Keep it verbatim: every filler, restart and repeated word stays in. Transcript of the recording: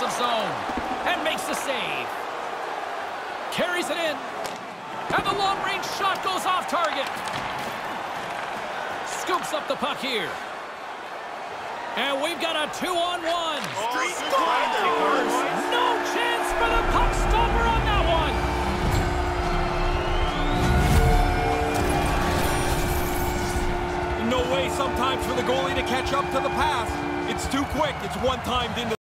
offensive zone and makes the save. Carries it in. And the long-range shot goes off target. Scoops up the puck here. And we've got a two-on-one. Street Gliders! No chance for the puck stopper on that one. No way sometimes for the goalie to catch up to the pass. It's too quick. It's one-timed into